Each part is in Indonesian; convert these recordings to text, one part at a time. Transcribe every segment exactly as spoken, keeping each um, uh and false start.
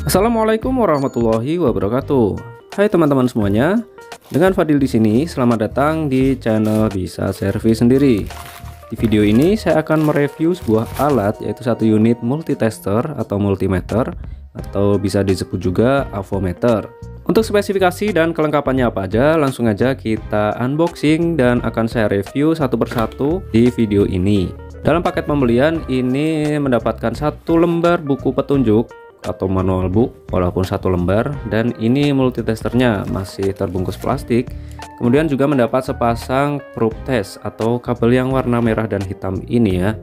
Assalamualaikum warahmatullahi wabarakatuh. Hai teman-teman semuanya, dengan Fadil di sini. Selamat datang di channel Bisa Servis Sendiri. Di video ini saya akan mereview sebuah alat, yaitu satu unit multitester atau multimeter, atau bisa disebut juga avometer. Untuk spesifikasi dan kelengkapannya apa aja, langsung aja kita unboxing dan akan saya review satu persatu di video ini. Dalam paket pembelian ini mendapatkan satu lembar buku petunjuk atau manual book walaupun satu lembar, dan ini multitesternya masih terbungkus plastik. Kemudian juga mendapat sepasang probe test atau kabel yang warna merah dan hitam ini ya.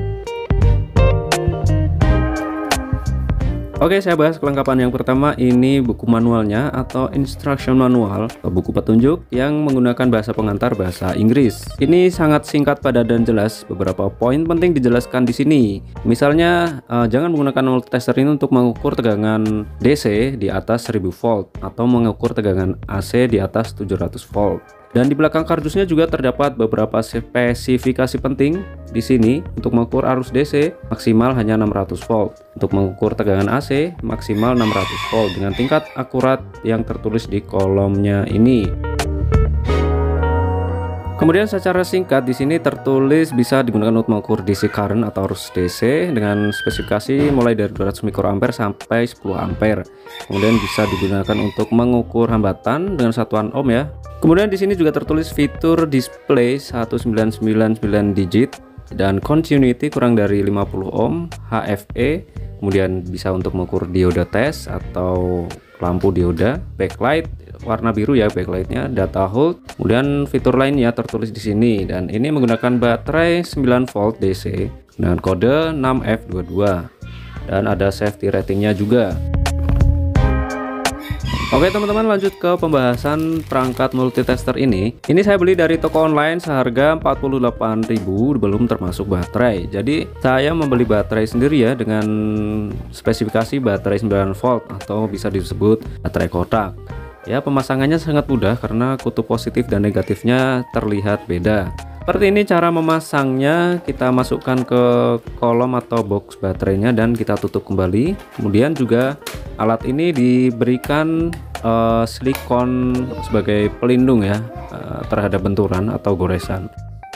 Oke, saya bahas kelengkapan. Yang pertama ini buku manualnya atau instruction manual atau buku petunjuk yang menggunakan bahasa pengantar bahasa Inggris. Ini sangat singkat, padat dan jelas. Beberapa poin penting dijelaskan di sini. Misalnya eh, jangan menggunakan multitester ini untuk mengukur tegangan D C di atas seribu volt atau mengukur tegangan A C di atas tujuh ratus volt. Dan di belakang kardusnya juga terdapat beberapa spesifikasi penting di sini. Untuk mengukur arus D C maksimal hanya enam ratus volt. Untuk mengukur tegangan A C maksimal enam ratus volt dengan tingkat akurat yang tertulis di kolomnya ini. Kemudian secara singkat di sini tertulis bisa digunakan untuk mengukur D C current atau arus D C dengan spesifikasi mulai dari dua ratus mikroampere sampai sepuluh ampere. Kemudian bisa digunakan untuk mengukur hambatan dengan satuan ohm ya. Kemudian di sini juga tertulis fitur display satu sembilan sembilan sembilan digit dan continuity kurang dari lima puluh ohm, H F E. Kemudian bisa untuk mengukur dioda test atau lampu dioda, backlight warna biru ya backlightnya, data hold. Kemudian fitur lainnya tertulis di sini, dan ini menggunakan baterai sembilan volt D C dengan kode enam F dua dua dan ada safety ratingnya juga. Oke teman-teman, lanjut ke pembahasan perangkat multitester ini. Ini saya beli dari toko online seharga empat puluh delapan ribu belum termasuk baterai. Jadi saya membeli baterai sendiri ya dengan spesifikasi baterai sembilan volt atau bisa disebut baterai kotak. Ya, pemasangannya sangat mudah karena kutub positif dan negatifnya terlihat beda. Seperti ini cara memasangnya. Kita masukkan ke kolom atau box baterainya dan kita tutup kembali. Kemudian juga alat ini diberikan uh, silikon sebagai pelindung ya uh, terhadap benturan atau goresan.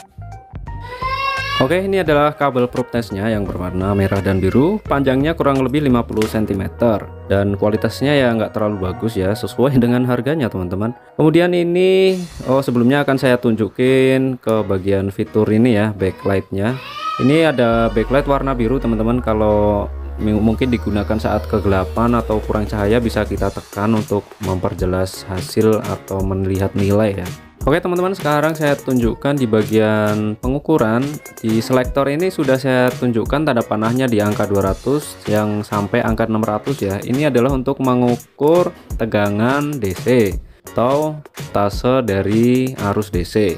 Oke, ini adalah kabel probe testnya yang berwarna merah dan biru. Panjangnya kurang lebih lima puluh sentimeter dan kualitasnya ya nggak terlalu bagus ya, sesuai dengan harganya teman-teman. Kemudian ini oh sebelumnya akan saya tunjukin ke bagian fitur ini ya, backlightnya. Ini ada backlight warna biru teman-teman. Kalau mungkin digunakan saat kegelapan atau kurang cahaya, bisa kita tekan untuk memperjelas hasil atau melihat nilai ya. Oke teman-teman, sekarang saya tunjukkan di bagian pengukuran. Di selektor ini sudah saya tunjukkan tanda panahnya di angka dua ratus yang sampai angka enam ratus ya. Ini adalah untuk mengukur tegangan D C atau voltase dari arus D C.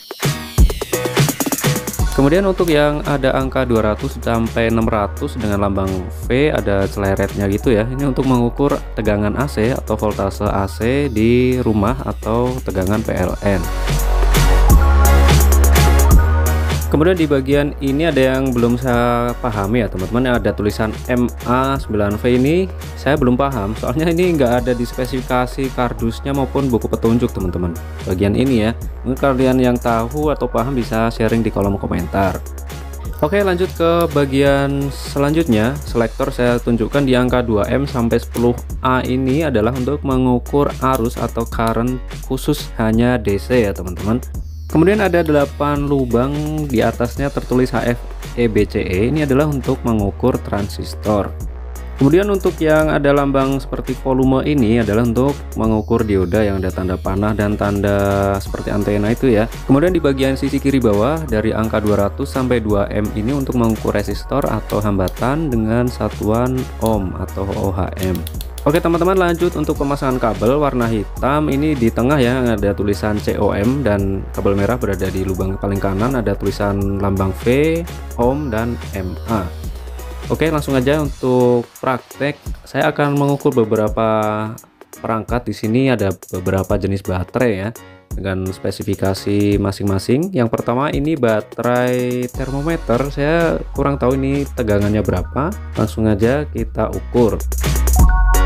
Kemudian untuk yang ada angka dua ratus sampai enam ratus dengan lambang V, ada celeretnya gitu ya. Ini untuk mengukur tegangan A C atau voltase A C di rumah atau tegangan P L N. Kemudian di bagian ini ada yang belum saya pahami ya teman-teman. Ada tulisan M A sembilan V ini saya belum paham, soalnya ini nggak ada di spesifikasi kardusnya maupun buku petunjuk teman-teman. Bagian ini ya, mungkin kalian yang tahu atau paham bisa sharing di kolom komentar. Oke, lanjut ke bagian selanjutnya. Selektor saya tunjukkan di angka dua M sampai sepuluh A ini adalah untuk mengukur arus atau current khusus hanya D C ya teman-teman. Kemudian ada delapan lubang, di atasnya tertulis H F E B C E. Ini adalah untuk mengukur transistor. Kemudian untuk yang ada lambang seperti volume ini adalah untuk mengukur dioda yang ada tanda panah dan tanda seperti antena itu ya. Kemudian di bagian sisi kiri bawah dari angka dua ratus sampai dua M ini untuk mengukur resistor atau hambatan dengan satuan ohm atau O H M. Oke teman-teman, lanjut untuk pemasangan kabel warna hitam. Ini di tengah ya ada tulisan C O M dan kabel merah berada di lubang paling kanan, ada tulisan lambang V, ohm dan M A. Oke, langsung aja untuk praktek. Saya akan mengukur beberapa perangkat. Di sini ada beberapa jenis baterai ya dengan spesifikasi masing-masing. Yang pertama ini baterai termometer. Saya kurang tahu ini tegangannya berapa. Langsung aja kita ukur.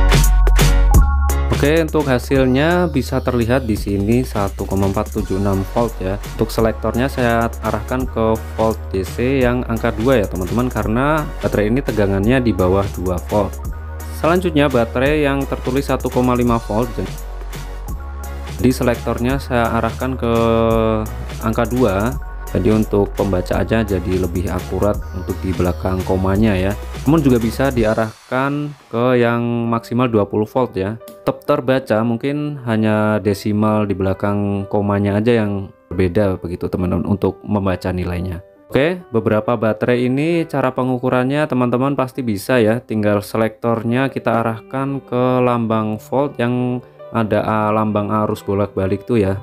Oke, untuk hasilnya bisa terlihat di sini satu koma empat tujuh enam volt ya. Untuk selektornya saya arahkan ke volt D C yang angka dua ya teman-teman, karena baterai ini tegangannya di bawah dua volt. Selanjutnya baterai yang tertulis satu koma lima volt, jadi selektornya saya arahkan ke angka dua. Jadi untuk pembaca aja jadi lebih akurat untuk di belakang komanya ya. Namun juga bisa diarahkan ke yang maksimal dua puluh volt ya. Tetap terbaca, mungkin hanya desimal di belakang komanya aja yang berbeda begitu teman-teman untuk membaca nilainya. Oke, beberapa baterai ini cara pengukurannya teman-teman pasti bisa ya. Tinggal selektornya kita arahkan ke lambang volt yang ada lambang arus bolak-balik tuh ya.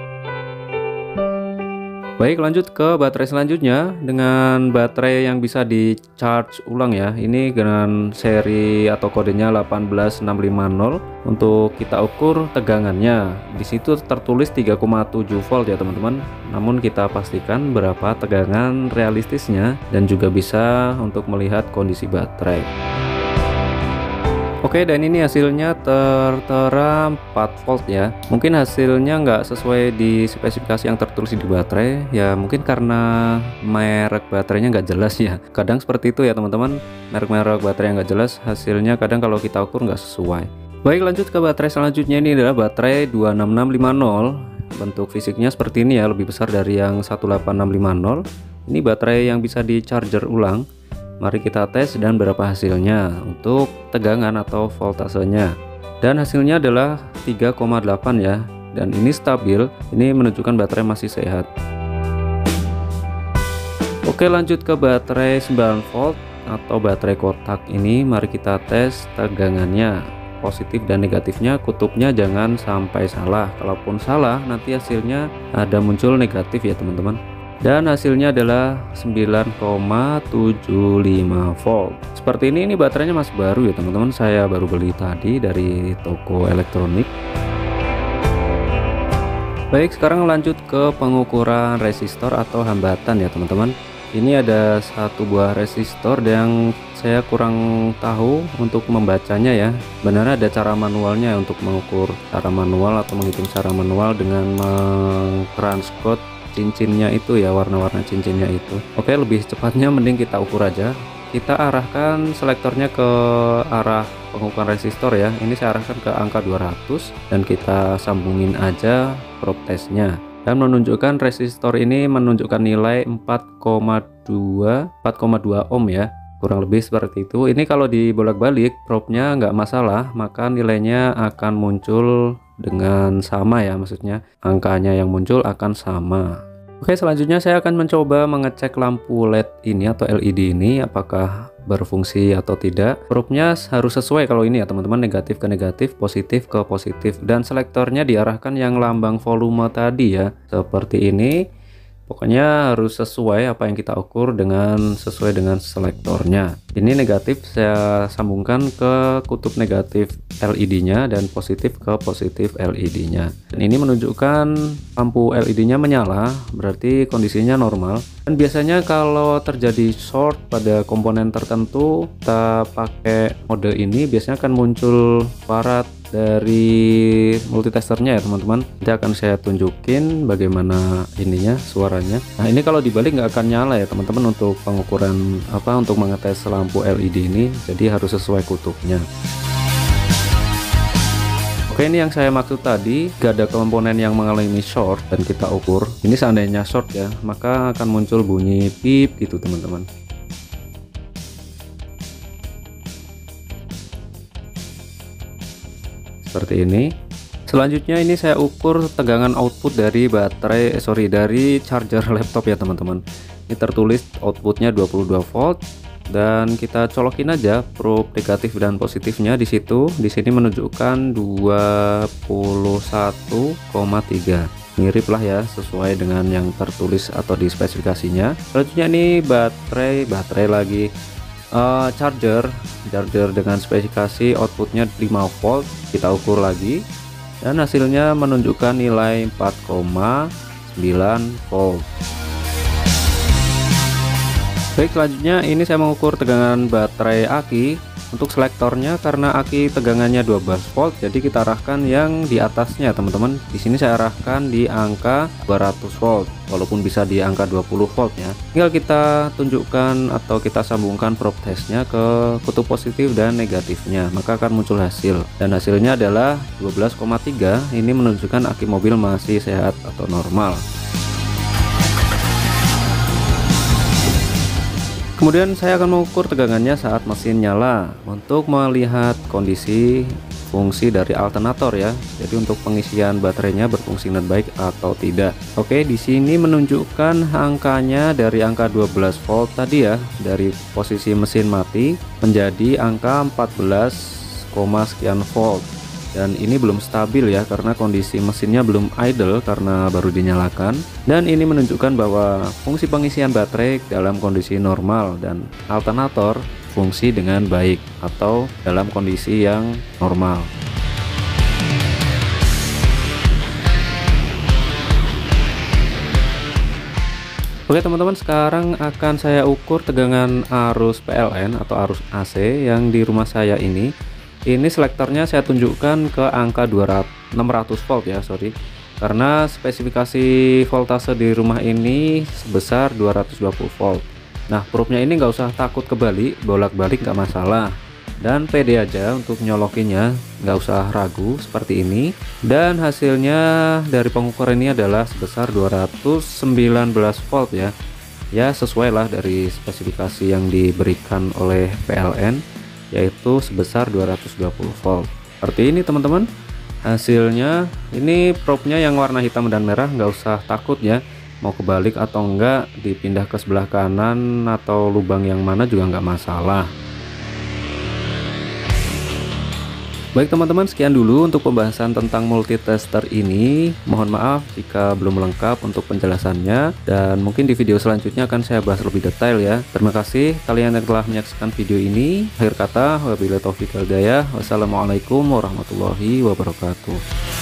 Baik, lanjut ke baterai selanjutnya dengan baterai yang bisa di charge ulang ya. Ini dengan seri atau kodenya delapan belas enam lima nol. Untuk kita ukur tegangannya, di situ tertulis tiga koma tujuh volt ya teman-teman. Namun kita pastikan berapa tegangan realistisnya dan juga bisa untuk melihat kondisi baterai. Oke, dan ini hasilnya tertera empat volt ya. Mungkin hasilnya nggak sesuai di spesifikasi yang tertulis di baterai ya, mungkin karena merek baterainya nggak jelas ya. Kadang seperti itu ya teman-teman, merek-merek baterai yang nggak jelas hasilnya kadang kalau kita ukur nggak sesuai. Baik, lanjut ke baterai selanjutnya. Ini adalah baterai dua enam enam lima nol. Bentuk fisiknya seperti ini ya, lebih besar dari yang satu delapan enam lima nol. Ini baterai yang bisa di charger ulang. Mari kita tes dan berapa hasilnya untuk tegangan atau voltasenya. Dan hasilnya adalah tiga koma delapan ya. Dan ini stabil, ini menunjukkan baterai masih sehat. Oke, lanjut ke baterai sembilan volt atau baterai kotak ini. Mari kita tes tegangannya. Positif dan negatifnya, kutubnya jangan sampai salah. Kalaupun salah, nanti hasilnya ada muncul negatif ya teman-teman. Dan hasilnya adalah sembilan koma tujuh lima volt. Seperti ini, ini baterainya masih baru ya teman-teman. Saya baru beli tadi dari toko elektronik. Baik, sekarang lanjut ke pengukuran resistor atau hambatan ya teman-teman. Ini ada satu buah resistor yang saya kurang tahu untuk membacanya ya. Benar ada cara manualnya untuk mengukur secara manual atau menghitung secara manual dengan meng-transcode cincinnya itu ya, warna-warna cincinnya itu. Oke, lebih cepatnya mending kita ukur aja. Kita arahkan selektornya ke arah pengukuran resistor ya. Ini saya arahkan ke angka dua ratus dan kita sambungin aja probe testnya. Dan menunjukkan resistor ini menunjukkan nilai empat koma dua ohm ya, kurang lebih seperti itu. Ini kalau dibolak-balik probe-nya nggak masalah, maka nilainya akan muncul dengan sama ya, maksudnya angkanya yang muncul akan sama. Oke, selanjutnya saya akan mencoba mengecek lampu L E D ini atau L E D ini apakah berfungsi atau tidak. Probe-nya harus sesuai kalau ini ya teman-teman, negatif ke negatif, positif ke positif, dan selektornya diarahkan yang lambang volume tadi ya, seperti ini. Pokoknya harus sesuai apa yang kita ukur dengan sesuai dengan selektornya. Ini negatif saya sambungkan ke kutub negatif L E D-nya dan positif ke positif L E D-nya. Dan ini menunjukkan lampu L E D-nya menyala, berarti kondisinya normal. Dan biasanya kalau terjadi short pada komponen tertentu, kita pakai mode ini biasanya akan muncul suara dari multitesternya ya teman-teman. Nanti akan saya tunjukin bagaimana ininya suaranya. Nah, ini kalau dibalik nggak akan nyala ya teman-teman untuk pengukuran apa, untuk mengetes lampu L E D ini, jadi harus sesuai kutubnya. Oke, ini yang saya maksud tadi, gak ada komponen yang mengalami short dan kita ukur. Ini seandainya short ya, maka akan muncul bunyi pip gitu teman-teman. Seperti ini. Selanjutnya ini saya ukur tegangan output dari baterai eh, sorry dari charger laptop ya teman-teman. Ini tertulis outputnya dua puluh dua volt dan kita colokin aja probe negatif dan positifnya di situ. Di sini menunjukkan dua puluh satu koma tiga. Mirip lah ya, sesuai dengan yang tertulis atau di spesifikasinya. Selanjutnya ini baterai baterai lagi uh, charger charger dengan spesifikasi outputnya lima volt. Kita ukur lagi dan hasilnya menunjukkan nilai empat koma sembilan volt. Baik, selanjutnya ini saya mengukur tegangan baterai aki. Untuk selektornya, karena aki tegangannya dua belas volt, jadi kita arahkan yang di atasnya teman-teman. Di sini saya arahkan di angka dua ratus volt, walaupun bisa di angka dua puluh volt ya. Tinggal kita tunjukkan atau kita sambungkan probe testnya ke kutub positif dan negatifnya, maka akan muncul hasil. Dan hasilnya adalah dua belas koma tiga. Ini menunjukkan aki mobil masih sehat atau normal. Kemudian saya akan mengukur tegangannya saat mesin nyala untuk melihat kondisi fungsi dari alternator ya. Jadi untuk pengisian baterainya berfungsi dengan baik atau tidak. Oke, di sini menunjukkan angkanya dari angka dua belas volt tadi ya, dari posisi mesin mati menjadi angka empat belas, sekian volt. Dan ini belum stabil ya, karena kondisi mesinnya belum idle karena baru dinyalakan. Dan ini menunjukkan bahwa fungsi pengisian baterai dalam kondisi normal dan alternator fungsi dengan baik atau dalam kondisi yang normal. Oke teman-teman, sekarang akan saya ukur tegangan arus P L N atau arus A C yang di rumah saya ini. Ini selektornya saya tunjukkan ke angka enam ratus volt ya, sorry, karena spesifikasi voltase di rumah ini sebesar dua ratus dua puluh volt. Nah, probe-nya ini nggak usah takut kebalik, bolak-balik nggak masalah, dan pede aja untuk nyolokinnya, nggak usah ragu seperti ini. Dan hasilnya dari pengukuran ini adalah sebesar dua ratus sembilan belas volt ya, ya sesuai lah dari spesifikasi yang diberikan oleh P L N, yaitu sebesar dua ratus dua puluh volt. Seperti ini teman-teman hasilnya. Ini probe-nya yang warna hitam dan merah, nggak usah takut ya, mau kebalik atau enggak, dipindah ke sebelah kanan atau lubang yang mana juga nggak masalah. Baik teman-teman, sekian dulu untuk pembahasan tentang multitester ini. Mohon maaf jika belum lengkap untuk penjelasannya, dan mungkin di video selanjutnya akan saya bahas lebih detail ya. Terima kasih kalian yang telah menyaksikan video ini. Akhir kata, wabillahi taufiq wal hidayah. Wassalamualaikum warahmatullahi wabarakatuh.